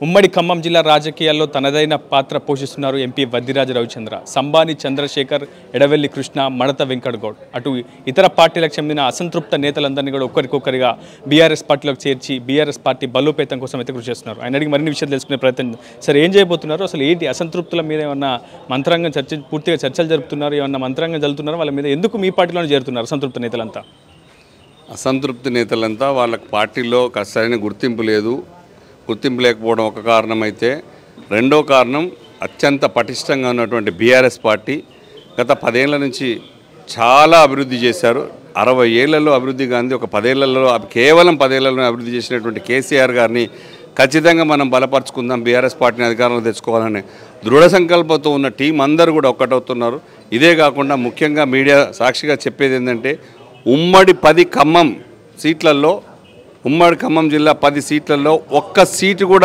ఉమ్మడి ఖమ్మం జిల్లా రాజకీయాల్లో తనదైన పాత్ర పోషిస్తున్నారు ఎంపీ వద్దిరాజ రవిచంద్ర. సంబాని చంద్రశేఖర్, ఎడవెల్లి కృష్ణ, మడత వెంకటగౌడ్ అటు ఇతర పార్టీలకు చెందిన అసంతృప్త నేతలందరినీ కూడా ఒక్కరికొక్కరిగా బీఆర్ఎస్ పార్టీలోకి చేర్చి బీఆర్ఎస్ పార్టీ బలోపేతం కోసం అయితే కృషి చేస్తున్నారు. ఆయన అడిగి మరిన్ని విషయాలు తెలుసుకునే ప్రయత్నం. సరే, ఏం చేయబోతున్నారు, అసలు ఏంటి అసంతృప్తుల మీద ఏమన్నా మంత్రాంగం పూర్తిగా చర్చలు జరుపుతున్నారు, ఏమన్నా మంత్రాంగం జరుగుతున్నారు, వాళ్ళ మీద ఎందుకు మీ పార్టీలోనే చేరుతున్నారు అసంతృప్త నేతలంతా? అసంతృప్తి నేతలంతా వాళ్ళకి పార్టీలో సరైన గుర్తింపు లేదు. గుర్తింపు లేకపోవడం ఒక కారణం అయితే, రెండో కారణం అత్యంత పటిష్టంగా ఉన్నటువంటి బీఆర్ఎస్ పార్టీ గత 10 ఏళ్ల నుంచి చాలా అభివృద్ధి చేశారు. 60 ఏళ్లలో అభివృద్ధి గాంధీ ఒక 10 ఏళ్లలో కేవలం 10 ఏళ్లలో అభివృద్ధి చేసినటువంటి కేసీఆర్ గారిని ఖచ్చితంగా మనం బలపరుచుకుందాం, బీఆర్ఎస్ పార్టీని అధికారంలో తెచ్చుకోవాలనే దృఢ సంకల్పంతో ఉన్న టీం అందరూ కూడా ఒక్కటవుతున్నారు. ఇదే కాకుండా ముఖ్యంగా మీడియా సాక్షిగా చెప్పేది ఏంటంటే, ఉమ్మడి 10 ఖమ్మం సీట్లలో, ఉమ్మడి ఖమ్మం జిల్లా 10 సీట్లలో ఒక్క సీటు కూడా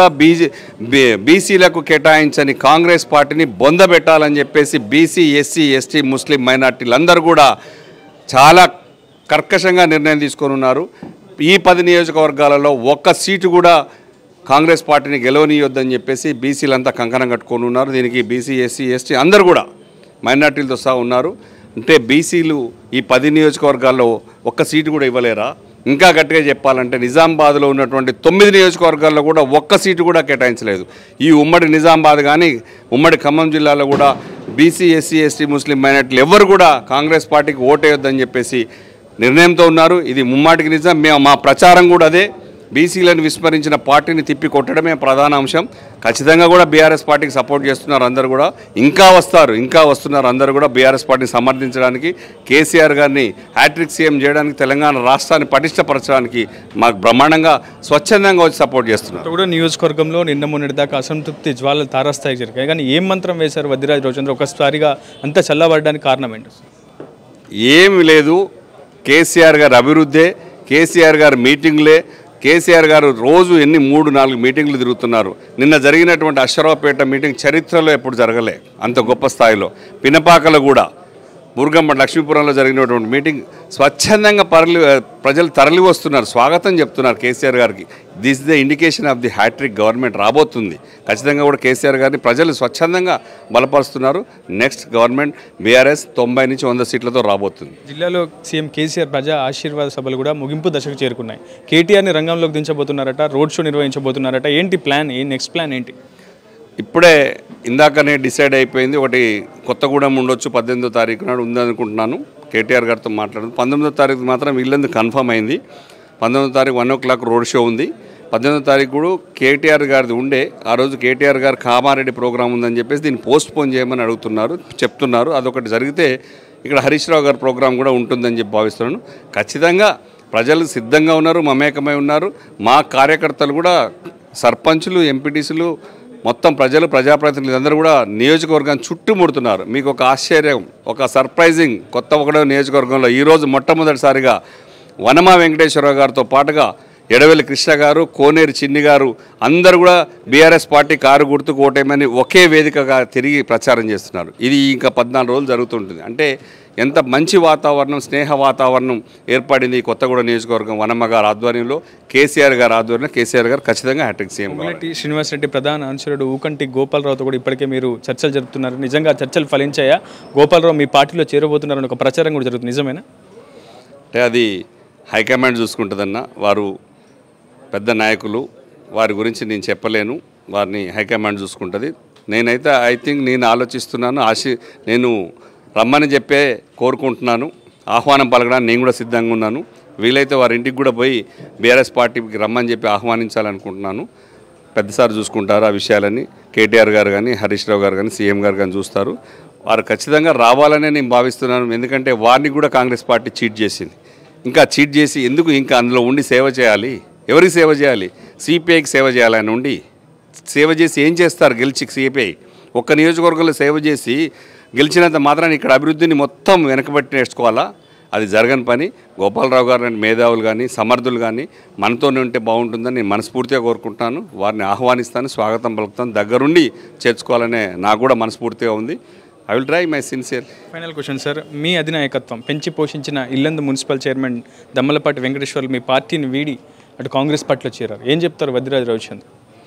బీసీలకు కేటాయించని కాంగ్రెస్ పార్టీని బొందబెట్టాలని చెప్పేసి బీసీ, ఎస్సీ, ఎస్టీ, ముస్లిం మైనార్టీలందరూ కూడా చాలా కర్కశంగా నిర్ణయం తీసుకొని ఉన్నారు. ఈ 10 నియోజకవర్గాలలో ఒక్క సీటు కూడా కాంగ్రెస్ పార్టీని గెలవనీయొద్దని చెప్పేసి బీసీలంతా కంకణం కట్టుకొని ఉన్నారు. దీనికి బీసీ, ఎస్సీ, ఎస్టీ అందరూ కూడా మైనార్టీలతో సహా ఉన్నారు. అంటే బీసీలు ఈ 10 నియోజకవర్గాల్లో ఒక్క సీటు కూడా ఇవ్వలేరా? ఇంకా గట్టిగా చెప్పాలంటే నిజామాబాద్లో ఉన్నటువంటి 9 నియోజకవర్గాల్లో కూడా ఒక్క సీటు కూడా కేటాయించలేదు. ఈ ఉమ్మడి నిజామాబాద్ కానీ ఉమ్మడి ఖమ్మం జిల్లాలో కూడా బీసీ, ఎస్సీ, ఎస్టీ, ముస్లిం మైనార్టీలు ఎవరు కూడా కాంగ్రెస్ పార్టీకి ఓటేయొద్దని చెప్పేసి నిర్ణయంతో ఉన్నారు. ఇది ముమ్మాటికి నిజం. మా ప్రచారం కూడా అదే. బీసీలను విస్మరించిన పార్టీని తిప్పి కొట్టడమే ప్రధాన అంశం. ఖచ్చితంగా కూడా బీఆర్ఎస్ పార్టీకి సపోర్ట్ చేస్తున్నారు అందరూ కూడా. ఇంకా వస్తున్నారు అందరూ కూడా బీఆర్ఎస్ పార్టీని సమర్థించడానికి, కేసీఆర్ గారిని హ్యాట్రిక్ సీఎం చేయడానికి, తెలంగాణ రాష్ట్రాన్ని పటిష్టపరచడానికి మాకు బ్రహ్మాండంగా స్వచ్ఛందంగా వచ్చి సపోర్ట్ చేస్తున్నారు. కూడా నియోజకవర్గంలో నిన్న మొన్నటి దాకా అసంతృప్తి జ్వాలలు తారాస్థాయికి జరిగాయి. కానీ ఏం మంత్రం వేశారు వద్దిరాజ రవిచంద్ర? ఒకసారిగా అంతా చల్లబడడానికి కారణం ఏంటి? ఏమి లేదు. కేసీఆర్ గారి అభివృద్ధే, కేసీఆర్ గారి మీటింగ్లే. కేసీఆర్ గారు రోజు 3-4 మీటింగ్లు తిరుగుతున్నారు. నిన్న జరిగినటువంటి అశ్వరావుపేట మీటింగ్ చరిత్రలో ఎప్పుడు జరగలే అంత గొప్ప స్థాయిలో. పినపాకలో కూడా బుర్గంప లక్ష్మీపురంలో జరిగినటువంటి మీటింగ్ స్వచ్ఛందంగా ప్రజలు తరలి వస్తున్నారు, స్వాగతం చెప్తున్నారు కేసీఆర్ గారికి. This the indication of the hattrick government రాబోతుంది. ఖచ్చితంగా కూడా కేసీఆర్ గారిని ప్రజలు స్వచ్ఛందంగా బలపరుస్తున్నారు. నెక్స్ట్ గవర్నమెంట్ బీఆర్ఎస్ 90 నుంచి 100 సీట్లతో రాబోతుంది. జిల్లాలో సీఎం కేసీఆర్ ప్రజా ఆశీర్వాద సభలు కూడా ముగింపు దశకు చేరుకున్నాయి. కేటీఆర్ని రంగంలోకి దించబోతున్నారట, రోడ్ షో నిర్వహించబోతున్నారట. ఏంటి ప్లాన్? నెక్స్ట్ ప్లాన్ ఏంటి? ఇప్పుడే ఇందాకనే డిసైడ్ అయిపోయింది. ఒకటి కొత్తగూడెం ఉండొచ్చు, 18వ తారీఖు నాడు ఉందనుకుంటున్నాను. కేటీఆర్ గారితో మాట్లాడుతుంది. 19వ తారీఖు మాత్రం వీళ్ళందుకు కన్ఫర్మ్ అయింది. 19వ తారీఖు 1 o'clock రోడ్ షో ఉంది. 18వ తారీఖు కూడా కేటీఆర్ గారిది ఉండే. ఆ రోజు కేటీఆర్ గారు కామారెడ్డి ప్రోగ్రాం ఉందని చెప్పేసి దీన్ని పోస్ట్ పోన్ చేయమని చెప్తున్నారు. అదొకటి జరిగితే ఇక్కడ హరీష్ రావు గారి ప్రోగ్రాం కూడా ఉంటుందని చెప్పి భావిస్తున్నాను. ఖచ్చితంగా ప్రజలు సిద్ధంగా ఉన్నారు, మమేకమై ఉన్నారు. మా కార్యకర్తలు కూడా, సర్పంచులు, ఎంపీటీసీలు, మొత్తం ప్రజలు, ప్రజాప్రతినిధులు అందరూ కూడా నియోజకవర్గాన్ని చుట్టుముడుతున్నారు. మీకు ఒక ఆశ్చర్యం, ఒక సర్ప్రైజింగ్, కొత్త నియోజకవర్గంలో ఈరోజు మొట్టమొదటిసారిగా వనమా వెంకటేశ్వరరావు గారితో పాటుగా ఎడవెల్లి కృష్ణ గారు, కోనేరు చిన్ని గారు అందరూ కూడా బీఆర్ఎస్ పార్టీ కారు గుర్తుకు ఓటేయమని ఒకే వేదికగా తిరిగి ప్రచారం చేస్తున్నారు. ఇది ఇంకా 14 రోజులు జరుగుతుంటుంది. అంటే ఎంత మంచి వాతావరణం, స్నేహ వాతావరణం ఏర్పడింది ఈ కొత్తగూడ నియోజకవర్గం వనమ్మ గారి ఆధ్వర్యంలో, కేసీఆర్ గారి ఆధ్వర్యంలో. కేసీఆర్ గారు ఖచ్చితంగా హ్యాట్రిక్ సీఎం. శ్రీనివాస్ రెడ్డి ప్రధాన అనుచరుడు ఊకంటి గోపాలరావుతో కూడా ఇప్పటికే మీరు చర్చలు జరుపుతున్నారు. నిజంగా చర్చలు ఫలించాయా? గోపాలరావు మీ పార్టీలో చేరబోతున్నారని ఒక ప్రచారం కూడా జరుగుతుంది, నిజమేనా? అంటే అది హైకమాండ్ చూసుకుంటుందన్న. వారు పెద్ద నాయకులు, వారి గురించి నేను చెప్పలేను. వారిని హైకమాండ్ చూసుకుంటుంది. నేనైతే నేను ఆలోచిస్తున్నాను, నేను రమ్మని చెప్పే కోరుకుంటున్నాను. ఆహ్వానం పలకడానికి నేను కూడా సిద్ధంగా ఉన్నాను. వీలైతే వారి ఇంటికి కూడా పోయి బీఆర్ఎస్ పార్టీకి రమ్మని చెప్పి ఆహ్వానించాలనుకుంటున్నాను. పెద్దసారి చూసుకుంటారు ఆ విషయాలని. కేటీఆర్ గారు కానీ, హరీష్ రావు గారు కానీ, సీఎం గారు కానీ చూస్తారు. వారు ఖచ్చితంగా రావాలనే నేను భావిస్తున్నాను. ఎందుకంటే వారిని కూడా కాంగ్రెస్ పార్టీ చీట్ చేసింది. ఇంకా చీట్ చేసి ఎందుకు ఇంకా అందులో ఉండి సేవ చేయాలి? ఎవరికి సేవ చేయాలి? సిపిఐకి సేవ చేయాలని ఉండి సేవ చేసి ఏం చేస్తారు? గెలిచి సిపిఐ ఒక్క నియోజకవర్గంలో సేవ చేసి గెలిచినంత మాత్రాన్ని ఇక్కడ అభివృద్ధిని మొత్తం వెనకబట్టి నేర్చుకోవాలా? అది జరగని పని. గోపాలరావు గారు లాంటి మేధావులు కానీ, సమర్థులు కానీ మనతోనే ఉంటే బాగుంటుందని నేను మనస్ఫూర్తిగా కోరుకుంటున్నాను. వారిని ఆహ్వానిస్తాను, స్వాగతం పలుకుతాను. దగ్గరుండి చేర్చుకోవాలనే నాకు కూడా మనస్ఫూర్తిగా ఉంది. I will try my sincere. Final question, sir. మీ అధినాయకత్వం పెంచి పోషించిన ఇల్లందు మున్సిపల్ చైర్మన్ దమ్మలపాటి వెంకటేశ్వర్లు మీ పార్టీని వీడి అటు కాంగ్రెస్ పార్టీలో చేరారు. ఏం చెప్తారు వద్దిరాజ రవిచంద్ర?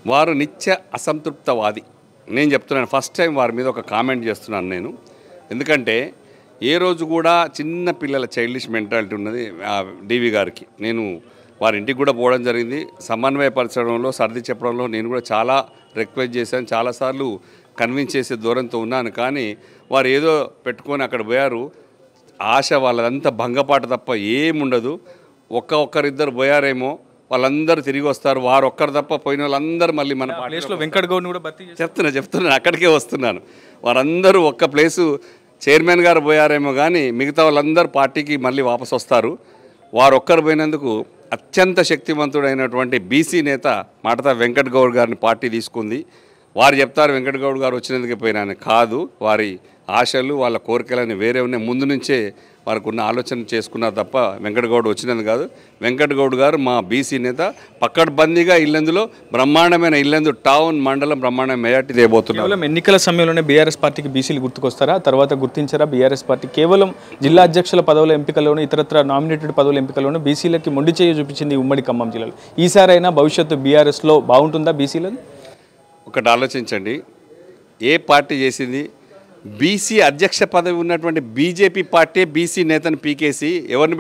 వారు నిత్య అసంతృప్తవాది. నేను చెప్తున్నాను, ఫస్ట్ టైం వారి మీద ఒక కామెంట్ చేస్తున్నాను నేను. ఎందుకంటే ఏ రోజు కూడా చిన్న పిల్లల చైల్డిష్ మెంటాలిటీ ఉన్నది డివి గారికి. నేను వారి ఇంటికి కూడా పోవడం జరిగింది. సమన్వయపరచడంలో, సర్ది చెప్పడంలో నేను కూడా చాలా రిక్వెస్ట్ చేశాను, చాలాసార్లు కన్విన్స్ చేసే దూరంతో ఉన్నాను. కానీ వారు ఏదో పెట్టుకొని అక్కడ పోయారు. ఆశ వాళ్ళదంతా భంగపాట తప్ప ఏముండదు. ఒక్కరిద్దరు పోయారేమో, వాళ్ళందరూ తిరిగి వస్తారు. వారు ఒక్కరు తప్ప పోయిన వాళ్ళందరూ మళ్ళీ మన ప్లేస్లో వెంకట్ గౌడ్ని కూడా భర్తీ చెప్తున్నాను, అక్కడికే వస్తున్నాను. వారందరూ ఒక్క ప్లేసు చైర్మన్ గారు పోయారేమో కానీ మిగతా వాళ్ళందరూ పార్టీకి మళ్ళీ వాపసు వస్తారు. వారు ఒక్కరు పోయినందుకు అత్యంత శక్తివంతుడైనటువంటి బీసీ నేత మడత వెంకట్ గౌడ్ గారిని పార్టీ తీసుకుంది. వారు చెప్తారు వెంకట్ గౌడ్ గారు వచ్చినందుకే పోయినాను, కాదు. వారి ఆశలు, వాళ్ళ కోరికలని వేరే ఉన్నాయి. ముందు నుంచే వారికి ఉన్న ఆలోచన చేసుకున్నారు తప్ప వెంకట్ గౌడ్ వచ్చినందుకు కాదు. వెంకట్ గౌడ్ గారు మా బీసీ నేత. పక్కడ్బందీగా ఇల్లందులో బ్రహ్మాండమైన ఇల్లందు టౌన్ మండలం బ్రహ్మాండమైన మెజార్టీ తేబోతున్నారు. కేవలం ఎన్నికల సమయంలోనే బీఆర్ఎస్ పార్టీకి బీసీలు గుర్తుకొస్తారా? తర్వాత గుర్తించారా బీఆర్ఎస్ పార్టీ? కేవలం జిల్లా అధ్యక్షుల పదవుల ఎంపికలోనూ, ఇతరత్ర నామినేటెడ్ పదవుల ఎంపికలోనూ బీసీలకి మొండి చేయి చూపించింది ఉమ్మడి ఖమ్మం జిల్లాలో. ఈసారైనా భవిష్యత్తు బీఆర్ఎస్లో బాగుంటుందా బీసీలను? ఒకటి ఆలోచించండి, ఏ పార్టీ చేసింది? బీసీ అధ్యక్ష పదవి ఉన్నటువంటి బీజేపీ పార్టీ బీసీ నేతను పీకేసి ఎవరిని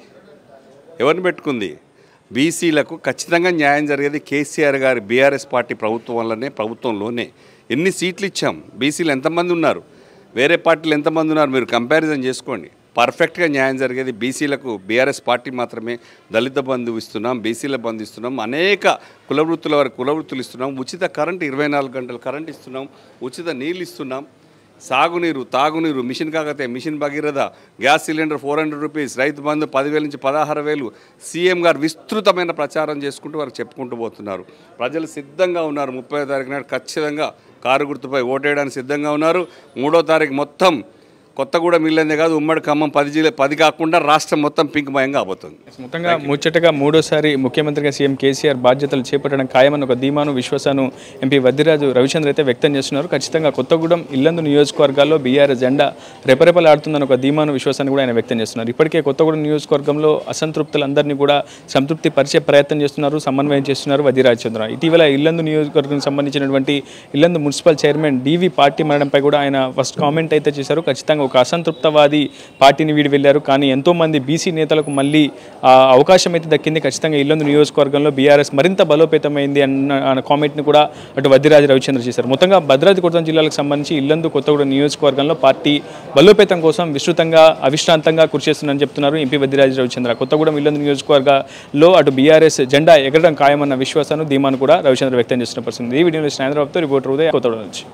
పెట్టుకుంది? బీసీలకు ఖచ్చితంగా న్యాయం జరిగేది కేసీఆర్ గారి బీఆర్ఎస్ పార్టీ ప్రభుత్వంలోనే. ఎన్ని సీట్లు ఇచ్చాం? బీసీలు ఎంతమంది ఉన్నారు? వేరే పార్టీలు ఎంతమంది ఉన్నారు? మీరు కంపారిజన్ చేసుకోండి. పర్ఫెక్ట్గా న్యాయం జరిగేది బీసీలకు బీఆర్ఎస్ పార్టీ మాత్రమే. దళిత బంధు ఇస్తున్నాం, బీసీల బంధు ఇస్తున్నాం, అనేక కులవృత్తుల వారికి కులవృత్తులు ఇస్తున్నాం, ఉచిత కరెంటు 24 గంటలు కరెంట్ ఇస్తున్నాం, ఉచిత నీళ్ళు ఇస్తున్నాం, సాగునీరు, తాగునీరు, mission Kakatiya, mission Bhagiratha, gas cylinder 400 rupees, Rythu Bandhu 10,000 నుంచి 16,000. సీఎం గారు విస్తృతమైన ప్రచారం చేసుకుంటూ వారికి చెప్పుకుంటూ పోతున్నారు. ప్రజలు సిద్ధంగా ఉన్నారు. 30వ తారీఖు నాడు ఖచ్చితంగా కారు గుర్తుపై ఓటేయడానికి సిద్ధంగా ఉన్నారు. 3వ తారీఖు మొత్తం కొత్తగూడెం ఇల్లందే కాదు, ఉమ్మడి ఖమ్మం 10 కాకుండా రాష్ట్రం మొత్తం పింక్ మయంగా అవబోతుంది. మొత్తంగా ముచ్చటగా మూడోసారి ముఖ్యమంత్రిగా సీఎం కేసీఆర్ బాధ్యతలు చేపట్టడం ఖాయమని ఒక ధీమాను, విశ్వాసాను ఎంపీ వద్దిరాజు రవిచంద్ర అయితే వ్యక్తం చేస్తున్నారు. ఖచ్చితంగా కొత్తగూడెం, ఇల్లందు నియోజకవర్గాల్లో బీఆర్ఎస్ జెండా రెపరెపలాడుతుందని ఒక ధీమాను, విశ్వాసాన్ని కూడా ఆయన వ్యక్తం చేస్తున్నారు. ఇప్పటికే కొత్తగూడెం నియోజకవర్గంలో అసంతృప్తులందరినీ కూడా సంతృప్తి పరిచే ప్రయత్నం చేస్తున్నారు, సమన్వయం చేస్తున్నారు వద్దిరాజు చంద్ర. ఇటీవల ఇల్లందు నియోజకవర్గానికి సంబంధించినటువంటి ఇల్లందు మున్సిపల్ చైర్మన్ డివి పార్టీ మరణంపై కూడా ఆయన ఫస్ట్ కామెంట్ అయితే చేశారు. ఖచ్చితంగా ఒక అసంతృప్తవాది పార్టీని వీడి వెళ్ళారు, కానీ ఎంతోమంది బీసీ నేతలకు మళ్ళీ అవకాశం అయితే దక్కింది. ఖచ్చితంగా ఇల్లందు నియోజకవర్గంలో బీఆర్ఎస్ మరింత బలోపేతమైంది అన్న కామెంట్ని కూడా అటు వద్దిరాజు రవిచంద్ర చేశారు. మొత్తంగా భద్రాద్రి కొత్తగూడెం జిల్లాలకు సంబంధించి ఇల్లందు కొత్తగూడెం నియోజకవర్గంలో పార్టీ బలోపేతం కోసం విస్తృతంగా అవిశ్రాంతంగా కృషి చేస్తుందని చెప్తున్నారు ఎంపీ వద్దిరాజు రవిచంద్ర. కొత్తగూడెం ఇల్లందు నియోజకవర్గంలో అటు బీఆర్ఎస్ జెండా ఎగరడం ఖాయమన్న విశ్వాసాన్ని, ధీమాను కూడా రవిచంద్ర వ్యక్తం చేస్తున్న పరిస్థితి. ఈ వీడియోలో హైదరాబాద్తో రిపోర్టర్ ఉదయ్, కొత్తగూడెం నుంచి.